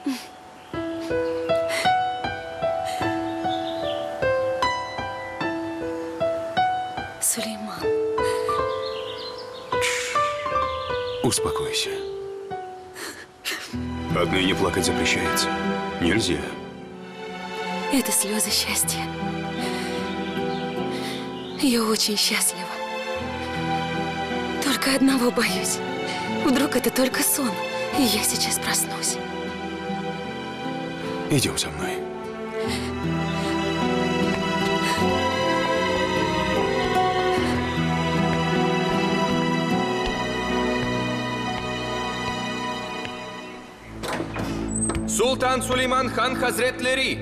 Сулейман. Успокойся. Отныне плакать запрещается. Нельзя. Это слезы счастья. Я очень счастлива. Только одного боюсь. Вдруг это только сон, и я сейчас проснусь. Идем со мной. Султан Сулейман хан Хазретлери!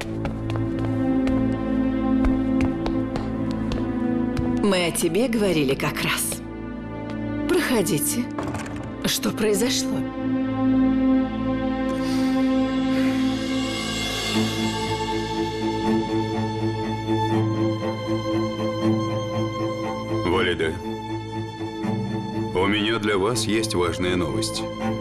Мы о тебе говорили как раз. Проходите. Что произошло? Валиде, у меня для вас есть важная новость.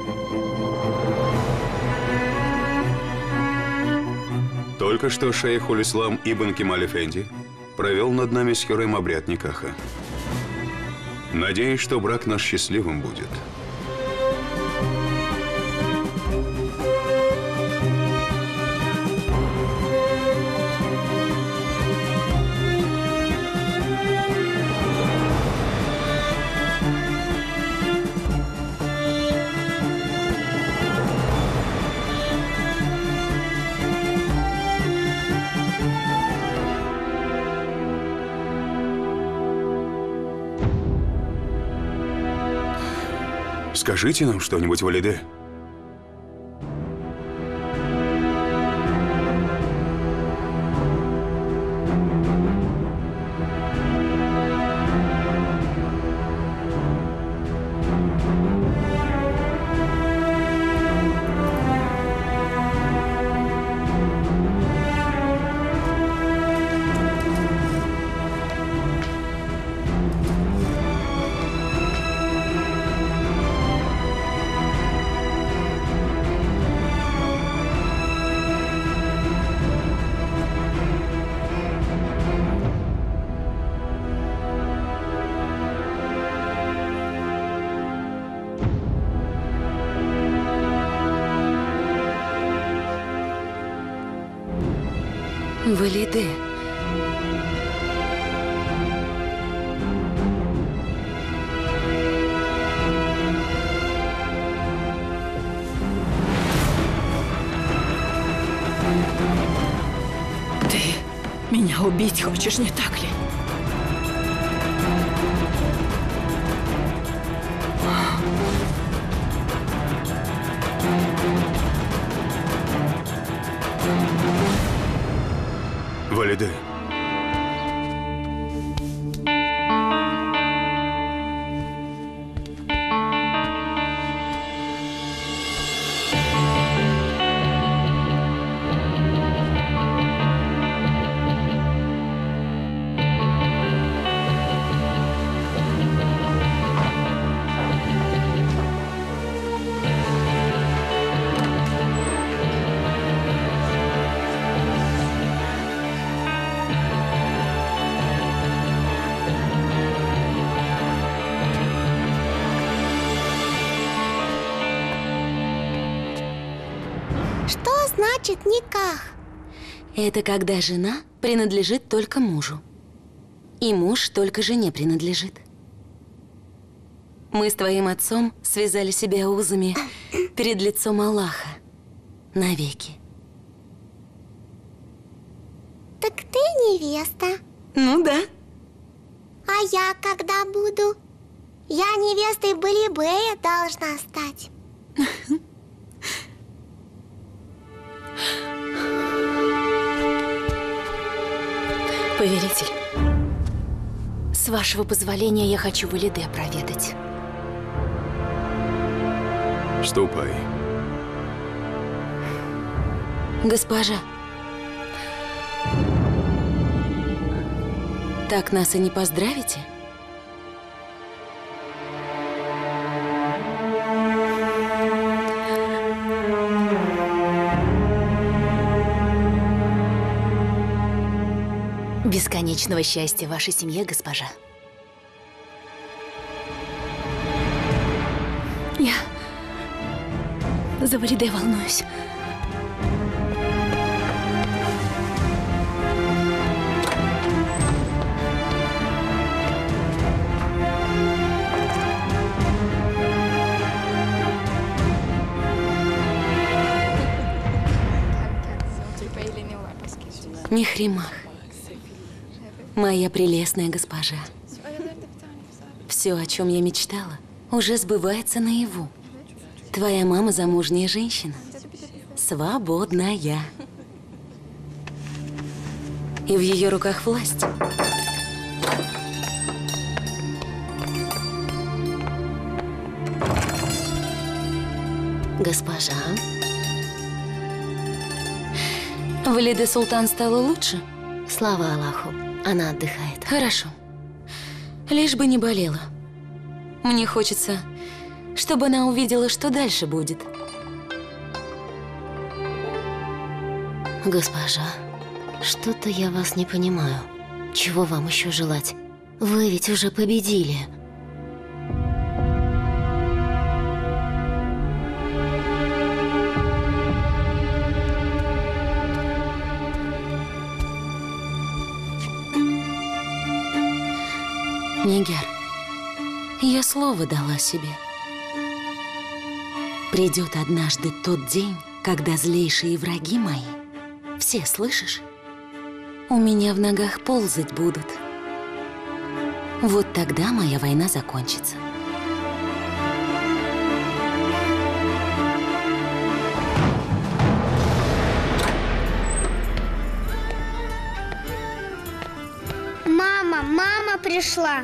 Только что шейх Улислам Ибн Кемаль Эфенди провел над нами с Хюррем обряд никаха. Надеюсь, что брак наш счастливым будет. Скажите нам что-нибудь, Валиде. Валиде. Ты меня убить хочешь, не так ли? Валиде. Значит, никах. Это когда жена принадлежит только мужу. И муж только жене принадлежит. Мы с твоим отцом связали себя узами перед лицом Аллаха навеки. Так ты невеста? Ну да. А я когда буду? Я невестой Балибея должна стать. Повелитель, с вашего позволения я хочу Валиде проведать. Ступай. Госпожа, так нас и не поздравите? Бесконечного счастья вашей семье, госпожа. Я за Валиде волнуюсь. Мехримах, моя прелестная госпожа. Все, о чем я мечтала, уже сбывается наяву. Твоя мама замужняя женщина. Свободная. И в ее руках власть. Госпожа. Валиде Султан стала лучше? Слава Аллаху, она отдыхает. Хорошо. Лишь бы не болела. Мне хочется, чтобы она увидела, что дальше будет. Госпожа, что-то я вас не понимаю. Чего вам еще желать? Вы ведь уже победили. Нигер, я слово дала себе. Придет однажды тот день, когда злейшие враги мои, все, слышишь, у меня в ногах ползать будут. Вот тогда моя война закончится. Мама пришла.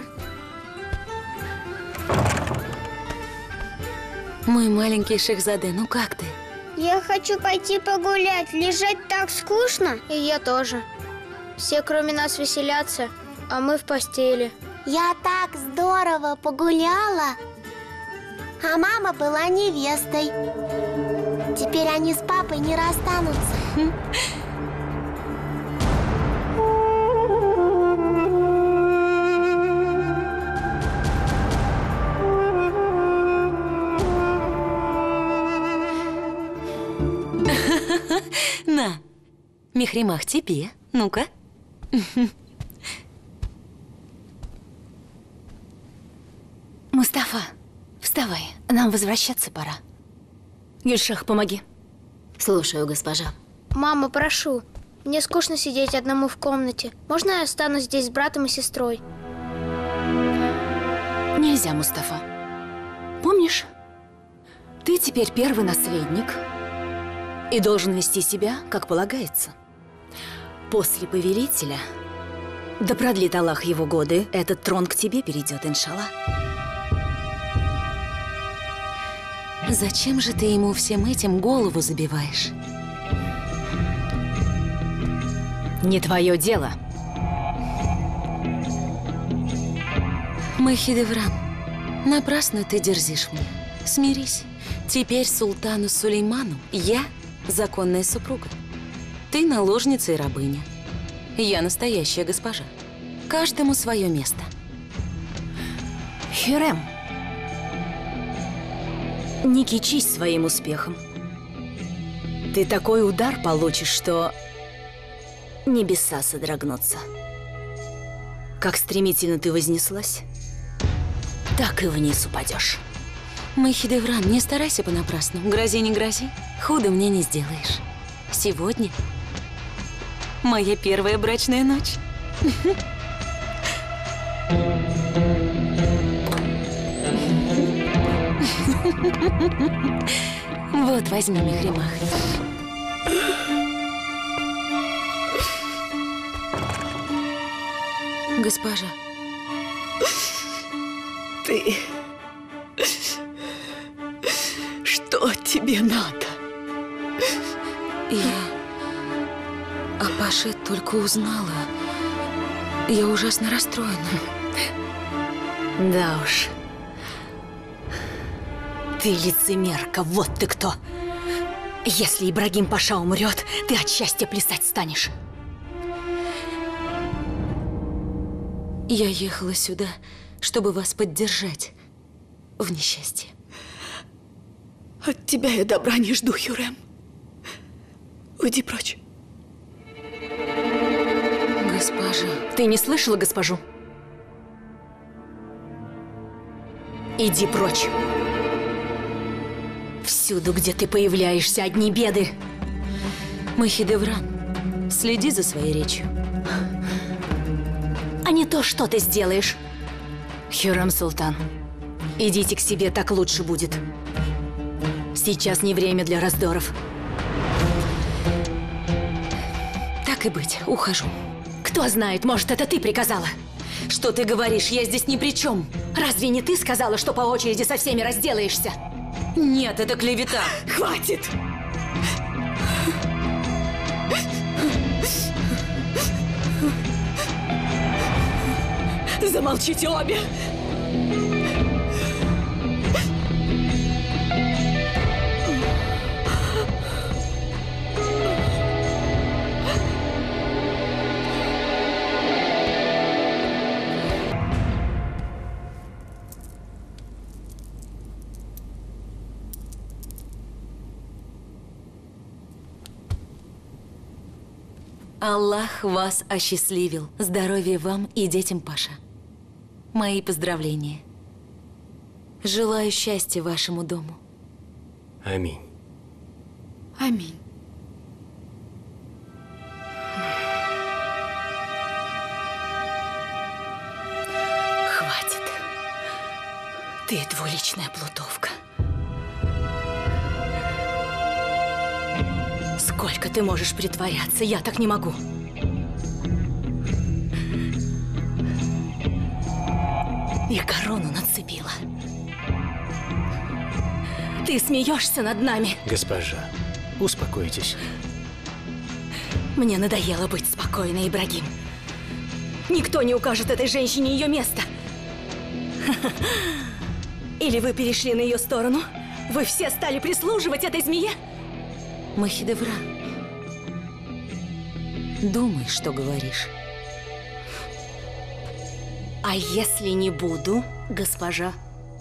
Мой маленький Шехзаде, ну как ты? Я хочу пойти погулять. Лежать так скучно. И я тоже. Все, кроме нас, веселятся, а мы в постели. Я так здорово погуляла. А мама была невестой. Теперь они с папой не расстанутся. На, Мехримах, тебе. Ну-ка. Мустафа, вставай. Нам возвращаться пора. Гюльшах, помоги. Слушаю, госпожа. Мама, прошу. Мне скучно сидеть одному в комнате. Можно я останусь здесь с братом и сестрой? Нельзя, Мустафа. Помнишь, ты теперь первый наследник и должен вести себя, как полагается. После повелителя, да продлит Аллах его годы, этот трон к тебе перейдет, иншаллах. Зачем же ты ему всем этим голову забиваешь? Не твое дело. Махидеврам, напрасно ты дерзишь мне. Смирись. Теперь султану Сулейману я законная супруга. Ты наложница и рабыня. Я настоящая госпожа. Каждому свое место. Хюррем, не кичись своим успехом. Ты такой удар получишь, что небеса содрогнутся. Как стремительно ты вознеслась, так и вниз упадешь. Махидеврам, не старайся понапрасну. Грози, не грози. Худо мне не сделаешь. Сегодня моя первая брачная ночь. Вот, возьми, Мехримах. Госпожа. Ты... Что тебе надо? Я о Паше только узнала. Я ужасно расстроена. Да уж. Ты лицемерка, вот ты кто. Если Ибрагим Паша умрет, ты от счастья плясать станешь. Я ехала сюда, чтобы вас поддержать в несчастье. От тебя я добра не жду, Хюррем. Уйди прочь. Госпожа, ты не слышала госпожу? Иди прочь. Всюду, где ты появляешься, одни беды. Махидевран, следи за своей речью. А не то, что ты сделаешь. Хюррем Султан, идите к себе, так лучше будет. Сейчас не время для раздоров. Так и быть, ухожу. Кто знает, может, это ты приказала? Что ты говоришь? Я здесь ни при чем. Разве не ты сказала, что по очереди со всеми разделаешься? Нет, это клевета. Хватит! Замолчите обе! Аллах вас осчастливил. Здоровья вам и детям, Паша. Мои поздравления. Желаю счастья вашему дому. Аминь. Аминь. Хватит. Ты двуличная плутовка. Сколько ты можешь притворяться? Я так не могу. И корону нацепила. Ты смеешься над нами. Госпожа, успокойтесь. Мне надоело быть спокойной, Ибрагим. Никто не укажет этой женщине ее место. Или вы перешли на ее сторону? Вы все стали прислуживать этой змее? Махидевран, думай, что говоришь. А если не буду, госпожа?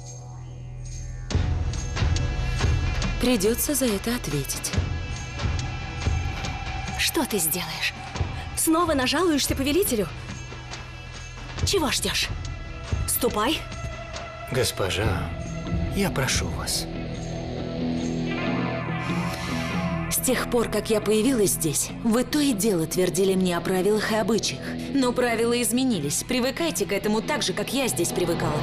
Придется за это ответить. Что ты сделаешь? Снова нажалуешься повелителю? Чего ждешь? Ступай. Госпожа, я прошу вас. С тех пор, как я появилась здесь, вы то и дело твердили мне о правилах и обычаях. Но правила изменились. Привыкайте к этому так же, как я здесь привыкала.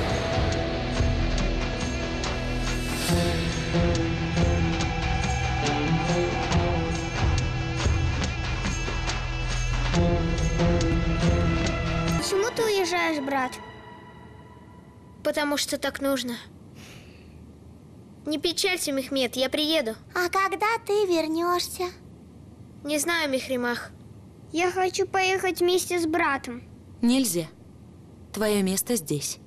Почему ты уезжаешь, брат? Потому что так нужно. Не печалься, Мехмед, я приеду. А когда ты вернешься? Не знаю, Мехримах. Я хочу поехать вместе с братом. Нельзя. Твое место здесь.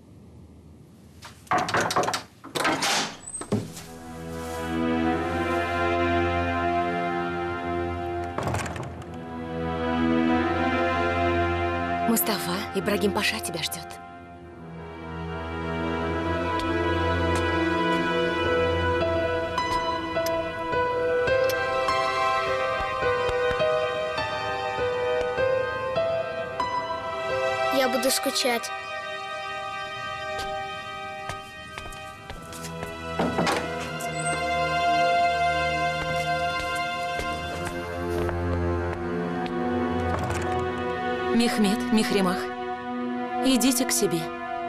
Мустафа, Ибрагим Паша тебя ждет. Я буду скучать. Мехмед, Мехримах, идите к себе.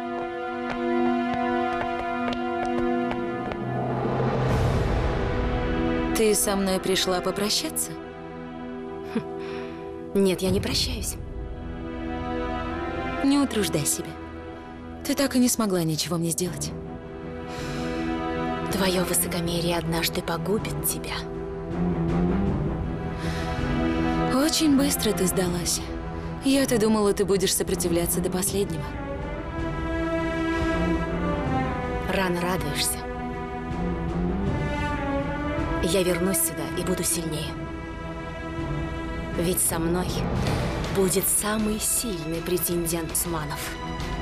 Ты со мной пришла попрощаться? Нет, я не прощаюсь. Не утруждай себя. Ты так и не смогла ничего мне сделать. Твое высокомерие однажды погубит тебя. Очень быстро ты сдалась. Я-то думала, ты будешь сопротивляться до последнего. Рано радуешься. Я вернусь сюда и буду сильнее. Ведь со мной будет самый сильный претендент Усманов.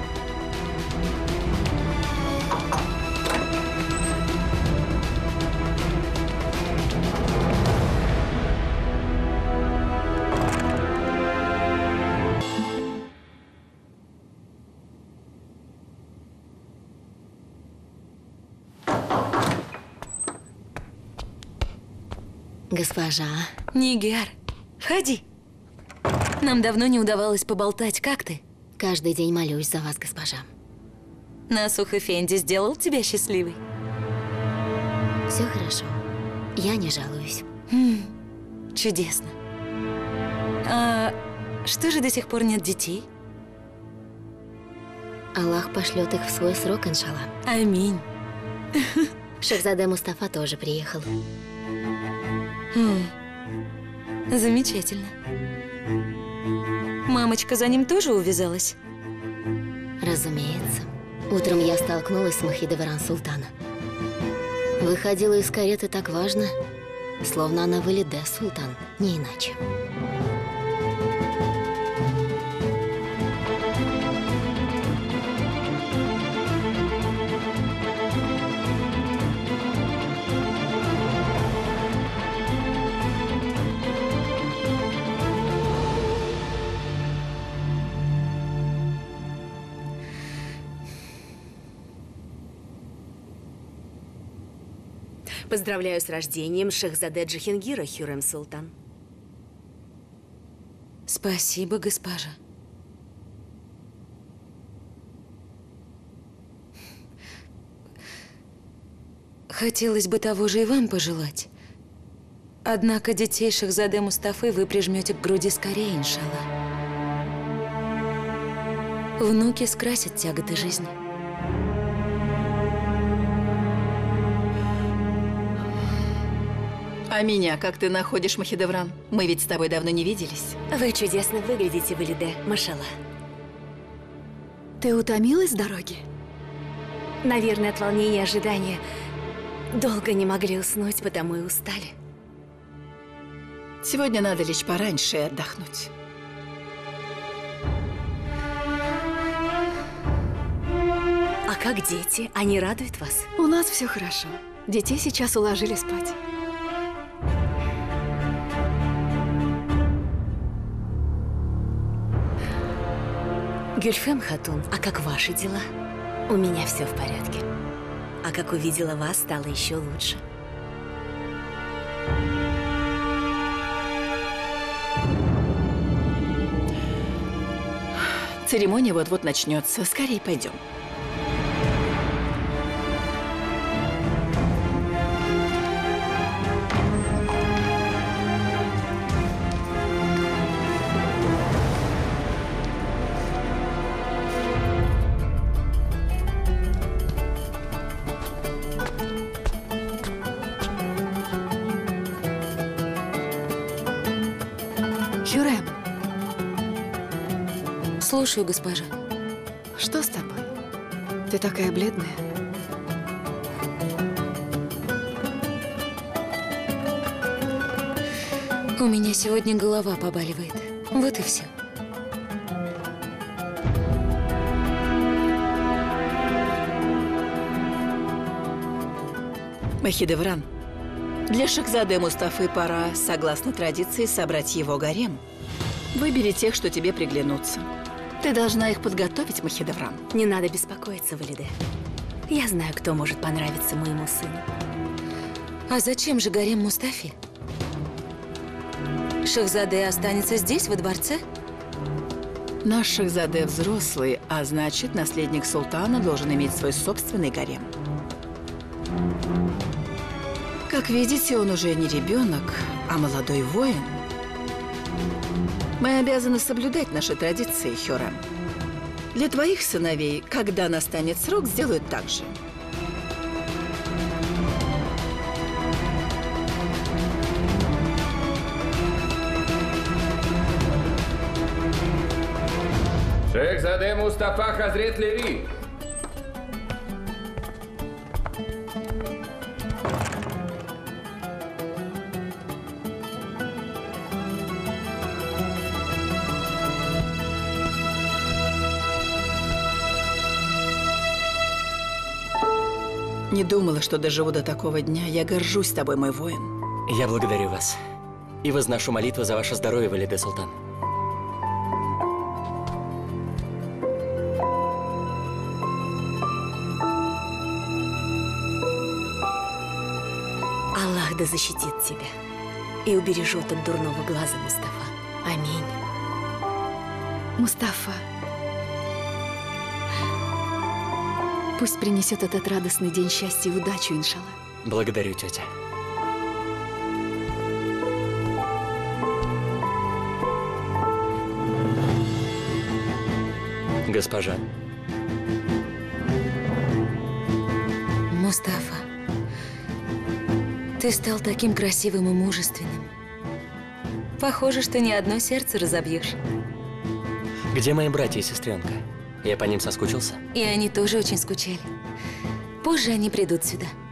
Госпожа. Нигар, входи. Нам давно не удавалось поболтать. Как ты? Каждый день молюсь за вас, госпожа. Насух Эфенди сделал тебя счастливой? Все хорошо. Я не жалуюсь. Чудесно. А что же до сих пор нет детей? Аллах пошлет их в свой срок, иншалла. Аминь. Шахзаде Мустафа тоже приехал. Замечательно. Мамочка за ним тоже увязалась? Разумеется. Утром я столкнулась с Махидевран Султана. Выходила из кареты так важно, словно она Валиде Султан, не иначе. Поздравляю с рождением Шахзаде Джихангира, Хюррем Султан. Спасибо, госпожа. Хотелось бы того же и вам пожелать. Однако детей Шахзаде Мустафы вы прижмете к груди скорее, иншалла. Внуки скрасят тяготы жизни. А меня как ты находишь, Махидевран? Мы ведь с тобой давно не виделись. Вы чудесно выглядите, Валиде, машалла. Ты утомилась с дороги? Наверное, от волнения и ожидания. Долго не могли уснуть, потому и устали. Сегодня надо лечь пораньше и отдохнуть. А как дети? Они радуют вас? У нас все хорошо. Детей сейчас уложили спать. Гюльфем Хатун, а как ваши дела? У меня все в порядке. А как увидела вас, стало еще лучше. Церемония вот-вот начнется. Скорее пойдем. Хюррем, Слушаю, госпожа. что с тобой? Ты такая бледная. У меня сегодня голова побаливает. Вот и все. Махидевран, для Шахзаде Мустафы пора, согласно традиции, собрать его гарем. Выбери тех, что тебе приглянутся. Ты должна их подготовить, Махидевран. Не надо беспокоиться, Валиде. Я знаю, кто может понравиться моему сыну. А зачем же гарем Мустафе? Шахзаде останется здесь, во дворце? Наш Шахзаде взрослый, а значит, наследник султана должен иметь свой собственный гарем. Как видите, он уже не ребенок, а молодой воин. Мы обязаны соблюдать наши традиции, Хюррем. Для твоих сыновей, когда настанет срок, сделают так же. Шахзаде Мустафа Хазрет Лери. Не думала, что доживу до такого дня. Я горжусь тобой, мой воин. Я благодарю вас. И возношу молитву за ваше здоровье, Валиде Султан. Аллах да защитит тебя и убережет от дурного глаза, Мустафа. Аминь. Мустафа, пусть принесет этот радостный день счастья и удачу, иншаллах. Благодарю, тетя. Госпожа. Мустафа, ты стал таким красивым и мужественным. Похоже, что ни одно сердце разобьешь. Где мои братья и сестренка? Я по ним соскучился. И они тоже очень скучали. Позже они придут сюда.